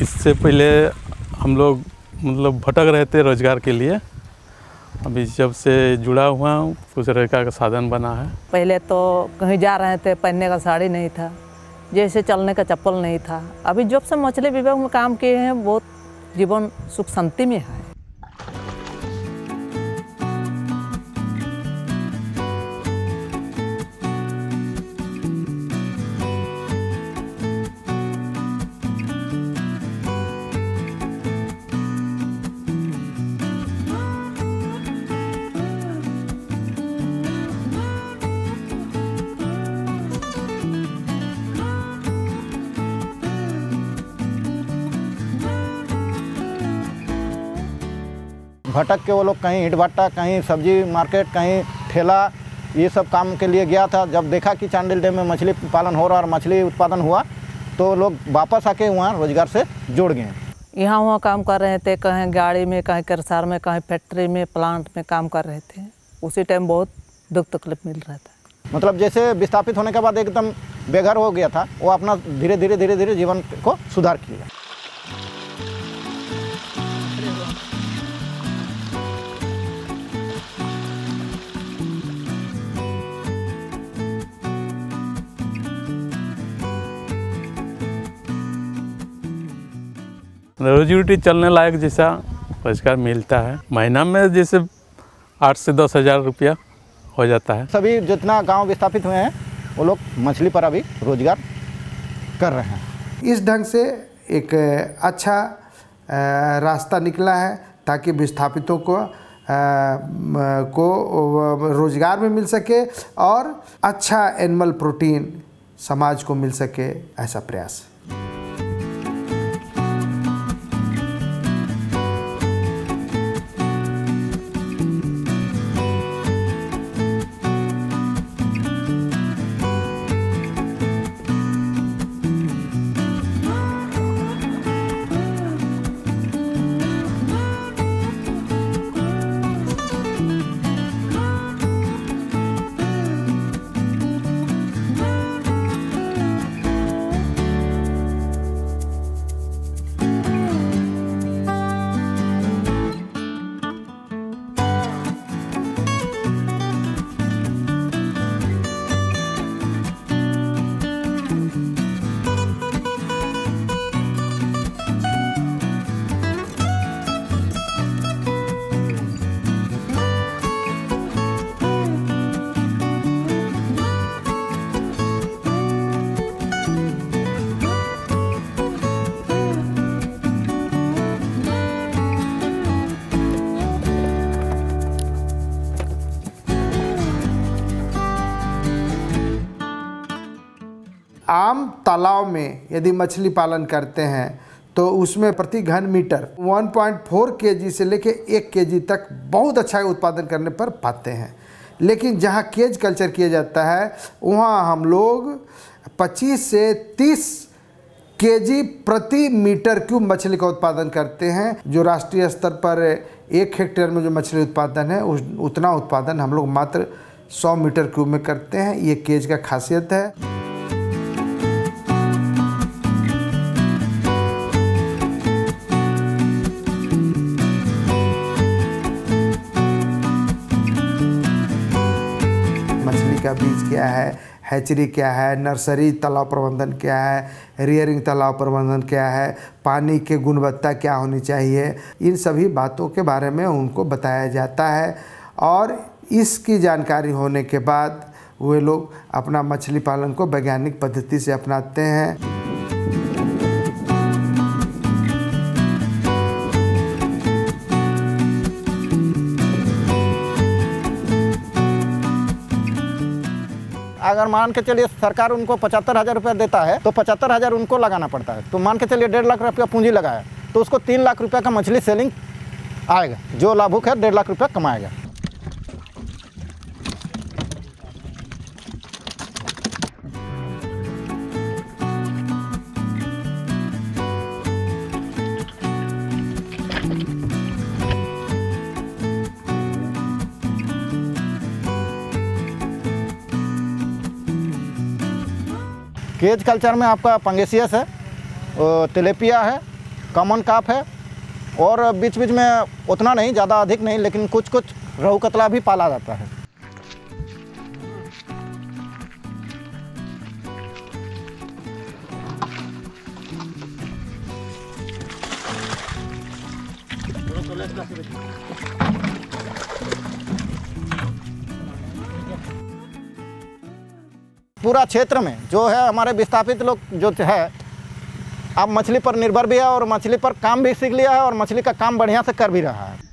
इससे पहले हम लोग मतलब भटक रहे थे रोज़गार के लिए। अभी जब से जुड़ा हुआ हूँ कुछ रोज़गार का साधन बना है। पहले तो कहीं जा रहे थे, पहनने का साड़ी नहीं था, जैसे चलने का चप्पल नहीं था। अभी जब से मछली विभाग में काम किए हैं बहुत जीवन सुख शांति में है। भटक के वो लोग कहीं ईंट भट्टा, कहीं सब्जी मार्केट, कहीं ठेला, ये सब काम के लिए गया था। जब देखा कि चांडिल डैम में मछली पालन हो रहा और मछली उत्पादन हुआ तो लोग वापस आके वहाँ रोजगार से जुड़ गए। यहाँ वहाँ काम कर रहे थे, कहीं गाड़ी में, कहीं करसार में, कहीं फैक्ट्री में, प्लांट में काम कर रहे थे। उसी टाइम बहुत दुख तकलीफ मिल रहा था। मतलब जैसे विस्थापित होने के बाद एकदम बेघर हो गया था, वो अपना धीरे धीरे जीवन को सुधार किया। रोजी रोटी चलने लायक जैसा रोजगार मिलता है। महीना में जैसे 8 से 10 हज़ार रुपया हो जाता है। सभी जितना गांव विस्थापित हुए हैं वो लोग मछली पर अभी रोजगार कर रहे हैं। इस ढंग से एक अच्छा रास्ता निकला है ताकि विस्थापितों को रोजगार भी मिल सके और अच्छा एनिमल प्रोटीन समाज को मिल सके, ऐसा प्रयास। आम तालाब में यदि मछली पालन करते हैं तो उसमें प्रति घन मीटर 1.4 केजी से लेके 1 केजी तक बहुत अच्छा उत्पादन करने पर पाते हैं। लेकिन जहां केज कल्चर किया जाता है वहां हम लोग 25 से 30 केजी प्रति मीटर क्यूब मछली का उत्पादन करते हैं। जो राष्ट्रीय स्तर पर 1 हेक्टेयर में जो मछली उत्पादन है उतना उत्पादन हम लोग मात्र 100 मीटर क्यूब में करते हैं। ये केज का खासियत है। का बीज क्या है, हैचरी क्या है, नर्सरी तालाब प्रबंधन क्या है, रियरिंग तालाब प्रबंधन क्या है, पानी की गुणवत्ता क्या होनी चाहिए, इन सभी बातों के बारे में उनको बताया जाता है। और इसकी जानकारी होने के बाद वे लोग अपना मछली पालन को वैज्ञानिक पद्धति से अपनाते हैं। अगर मान के चलिए सरकार उनको 75,000 रुपया देता है तो 75,000 उनको लगाना पड़ता है। तो मान के चलिए 1.5 लाख रुपया पूंजी लगाया तो उसको 3 लाख रुपया का मछली सेलिंग आएगा। जो लाभुक है 1.5 लाख रुपया कमाएगा। केज कल्चर में आपका पंगेसियस है, तिलेपिया है कॉमन कार्प है और बीच बीच में उतना नहीं, ज़्यादा अधिक नहीं, लेकिन कुछ कुछ रोहू कतला भी पाला जाता है। पूरा क्षेत्र में जो है हमारे विस्थापित लोग जो है अब मछली पर निर्भर भी है और मछली पर काम भी सीख लिया है और मछली का काम बढ़िया से कर भी रहा है।